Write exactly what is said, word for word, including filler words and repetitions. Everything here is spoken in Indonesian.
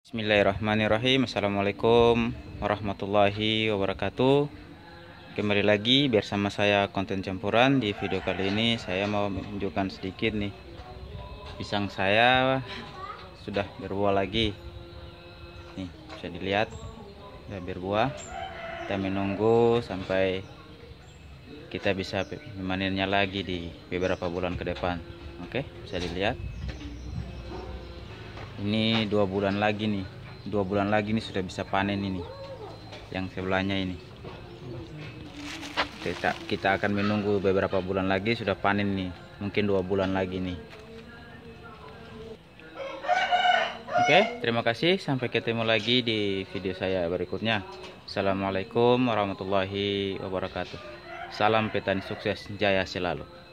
Bismillahirrahmanirrahim. Assalamualaikum warahmatullahi wabarakatuh. Kembali lagi bersama saya Konten Campuran. Di video kali ini saya mau menunjukkan sedikit nih, pisang saya sudah berbuah lagi. Nih bisa dilihat sudah berbuah. Kita menunggu sampai kita bisa memanennya lagi di beberapa bulan ke depan. Oke, bisa dilihat. Ini dua bulan lagi nih, dua bulan lagi nih sudah bisa panen ini. Yang sebelahnya ini. Kita kita akan menunggu beberapa bulan lagi sudah panen nih, mungkin dua bulan lagi nih. Oke, terima kasih. Sampai ketemu lagi di video saya berikutnya. Assalamualaikum warahmatullahi wabarakatuh. Salam petani sukses, jaya selalu.